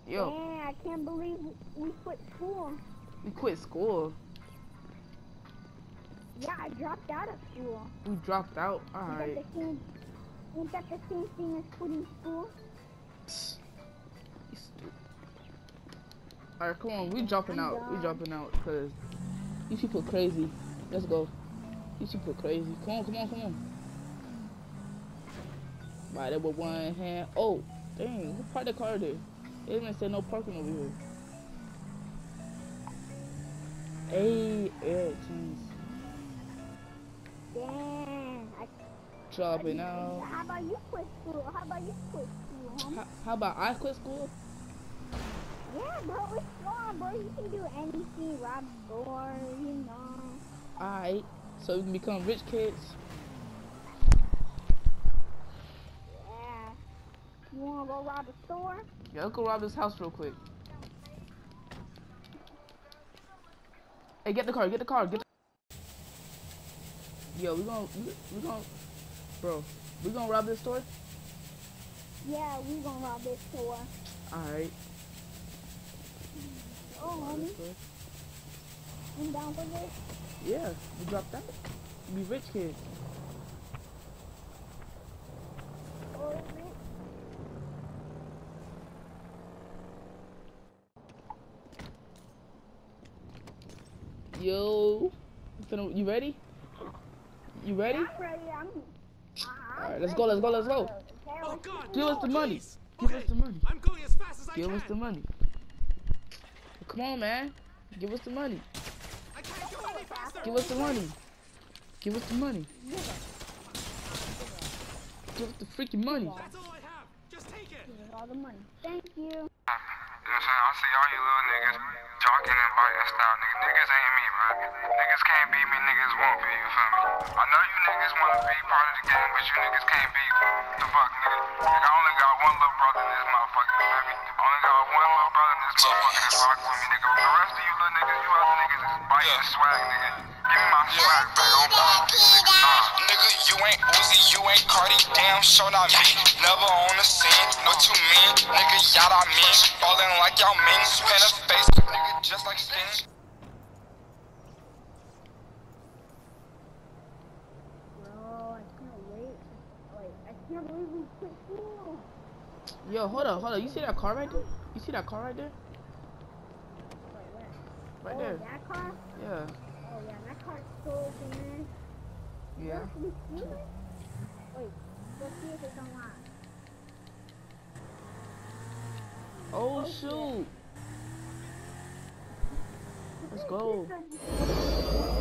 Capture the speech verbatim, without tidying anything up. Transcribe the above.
Yo. Man, I can't believe we quit school. We quit school. Yeah, I dropped out of school. We dropped out. Alright. Ain't that the same, ain't that the same thing as quitting school? You stupid. Alright, come on. We dropping I'm out. done. We dropping out because these people crazy. Let's go. These people crazy. Come on, come on, come on. Right there with one hand. Oh, dang. Who parked the car there? They didn't even say no parking over here. Hey, yeah, jeez. Damn. I, Dropping out. How about you quit school? How about you quit school, homie? How, how about I quit school? Yeah, bro, it's fun, bro. You can do anything, rob stores, you know. Alright. So we can become rich kids. Yeah. You wanna go rob a store? Yeah, let's go rob this house real quick. Hey, get the car, get the car, get the Yo, we gonna, we, we gonna, bro, we gonna rob this store? Yeah, we gonna rob this store. Alright. Oh, homie. You down for this? Yeah, we dropped out. We rich kids. Oh, bitch. Yo, you, finna, you ready? You ready? I'm ready. I'm. Alright, let's go, let's go, let's go. Oh God! Give us the money. Please. Give Okay, us the money. I'm going as fast as I Give can. us the money. Come on, man. Give us the money. I can't go any faster. Give us the money. Give us the money. Give us the freaking money. That's all I have. Just take it. Here's all the money. Thank you. You know what I'm saying? I see all you little niggas jogging and biting style, nigga. Niggas ain't me, bro. Niggas can't beat me, niggas won't be, you feel me? I know you niggas wanna be part of the game, but you niggas can't beat me. The fuck, nigga? Nigga, I only got one little brother in this motherfucker, you feel me? I only got one little brother in this motherfucker that's rocking with me, nigga. The rest of you little niggas, you other niggas is biting the swag, nigga. Give me my swag back on point. Nah. Nigga, you ain't Uzi, you ain't Cardi, damn, sure not me. Never on the scene, what you mean? Nigga, y'all I mean. Falling like y'all mean, paint a face, nigga, just like Sting. Bro, I can't wait. Wait, I can't believe we quit school. Yo, hold up, hold up. You see that car right there? You see that car right there? Wait, where? Right oh, there. that car? Yeah. Oh, yeah, that car's so man. Yeah. Can we steal it? Wait, let's see if it's unlocked. Oh, shoot. Let's go. It's a-